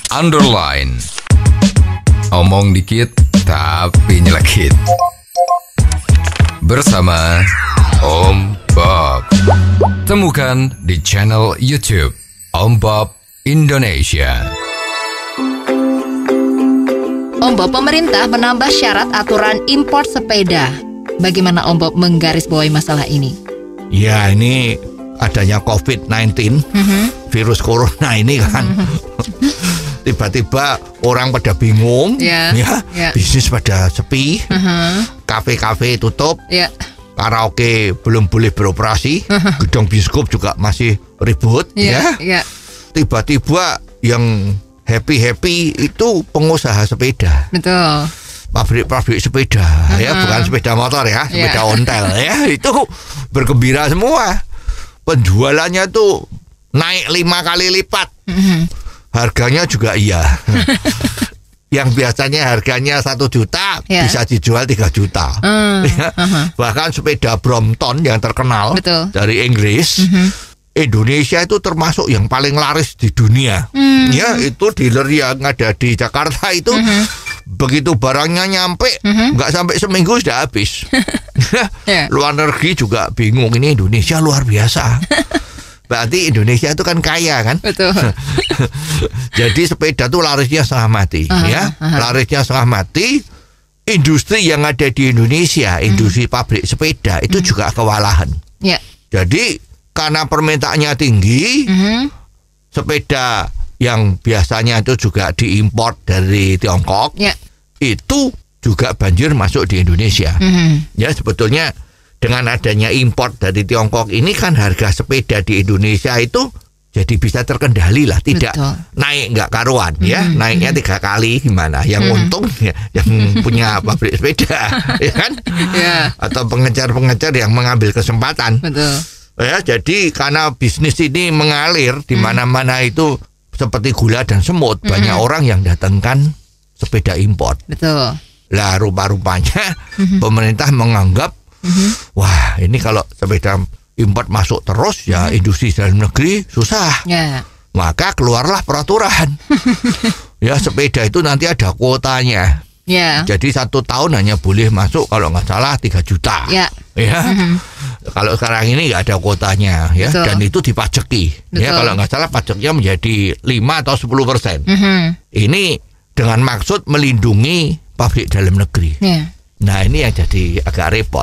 underline. Omong dikit tapi nyelekit. Bersama Om Bob. Temukan di channel YouTube Om Bob Indonesia. Om Bob, pemerintah menambah syarat aturan impor sepeda. Bagaimana Om Bob menggarisbawahi masalah ini? Ya, ini adanya COVID-19, virus corona ini kan. Tiba-tiba orang pada bingung, bisnis pada sepi, kafe-kafe tutup, karaoke belum boleh beroperasi, gedung bioskop juga masih ribut, Tiba-tiba yang happy itu pengusaha sepeda. Betul. Pabrik-pabrik sepeda, bukan sepeda motor sepeda ontel itu bergembira semua. Penjualannya tuh naik 5 kali lipat. Harganya juga Yang biasanya harganya 1 juta bisa dijual 3 juta. Bahkan sepeda Brompton yang terkenal dari Inggris, Indonesia itu termasuk yang paling laris di dunia. Itu dealer yang ada di Jakarta itu begitu barangnya nyampe, nggak sampai seminggu sudah habis. Luar negeri juga bingung, ini Indonesia luar biasa. Berarti Indonesia itu kan kaya kan? Betul. Jadi sepeda tuh larisnya setengah mati, larisnya setengah mati. Industri yang ada di Indonesia, industri pabrik sepeda itu juga kewalahan. Jadi karena permintaannya tinggi, sepeda yang biasanya itu juga diimpor dari Tiongkok, itu juga banjir masuk di Indonesia. Ya, sebetulnya dengan adanya impor dari Tiongkok ini kan harga sepeda di Indonesia itu jadi bisa terkendali lah, tidak naik nggak karuan, naiknya 3 kali gimana? Yang untung yang punya pabrik sepeda, ya kan? Atau pengecar-pengecar yang mengambil kesempatan. Ya, jadi karena bisnis ini mengalir di mana-mana itu seperti gula dan semut, banyak orang yang datangkan sepeda impor. Lah rupa-rupanya pemerintah menganggap, wah ini kalau sepeda impor masuk terus ya industri dalam negeri susah. Maka keluarlah peraturan. Sepeda itu nanti ada kuotanya. Jadi 1 tahun hanya boleh masuk kalau nggak salah 3 juta. Kalau sekarang ini nggak ada kuotanya, dan itu dipajeki. Kalau nggak salah pajaknya menjadi 5 atau 10%. Ini dengan maksud melindungi pabrik dalam negeri. Nah ini yang jadi agak repot.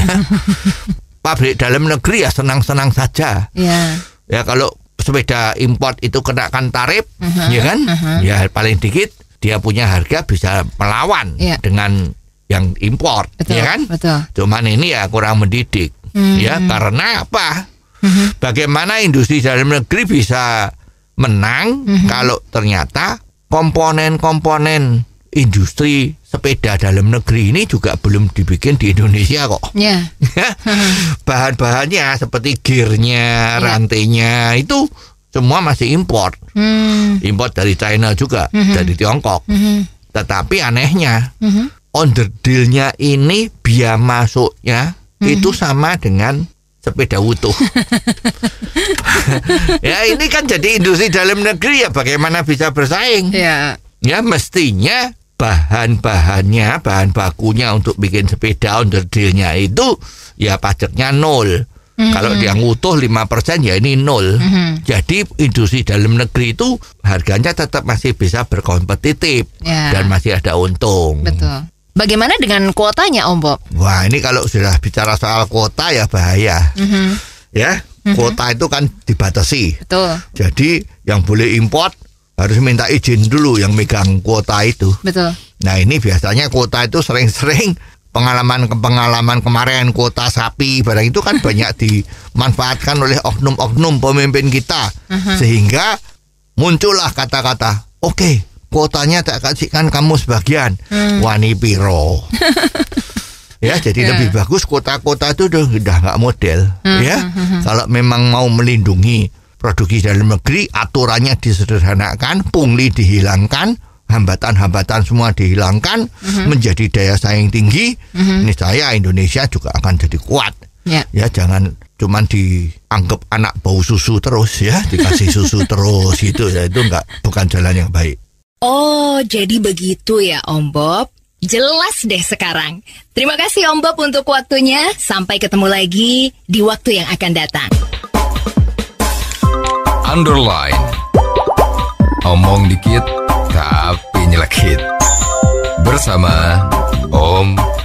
Pabrik dalam negeri ya senang-senang saja. Ya kalau sepeda import itu kenakan tarif, ya kan? Ya paling dikit dia punya harga bisa melawan dengan yang impor, ya kan? Cuman ini ya kurang mendidik, karena apa? Bagaimana industri dalam negeri bisa menang kalau ternyata komponen-komponen industri sepeda dalam negeri ini juga belum dibikin di Indonesia kok. Bahan-bahannya seperti gearnya, rantainya itu semua masih impor. Impor dari China juga, dari Tiongkok. Tetapi anehnya, onderdilnya ini biaya masuknya itu sama dengan sepeda utuh. Ya ini kan jadi industri dalam negeri, ya bagaimana bisa bersaing? Ya mestinya bahan-bahannya, bahan bakunya untuk bikin sepeda onderdilnya itu ya pajaknya 0. Kalau yang utuh 5% ya ini 0. Jadi industri dalam negeri itu harganya tetap masih bisa berkompetitif dan masih ada untung. Bagaimana dengan kuotanya Om Bob? Wah ini kalau sudah bicara soal kuota ya bahaya. Kuota itu kan dibatasi. Jadi yang boleh import harus minta izin dulu yang megang kuota itu. Nah ini biasanya kuota itu sering-sering pengalaman kemarin kuota sapi barang itu kan banyak dimanfaatkan oleh oknum-oknum pemimpin kita, sehingga muncullah kata-kata, oke, kuotanya tak kasihkan kamu sebagian, wani piro. Jadi lebih bagus kota-kota itu udah nggak model. Kalau memang mau melindungi produksi dalam negeri, aturannya disederhanakan, pungli dihilangkan, hambatan-hambatan semua dihilangkan, menjadi daya saing tinggi. Ini saya Indonesia juga akan jadi kuat. Jangan cuman dianggap anak bau susu terus, dikasih susu terus gitu, itu bukan jalan yang baik. Oh, jadi begitu ya Om Bob. Jelas deh sekarang. Terima kasih Om Bob untuk waktunya. Sampai ketemu lagi di waktu yang akan datang. Underline. Omong dikit tapi nyelekit. Bersama Om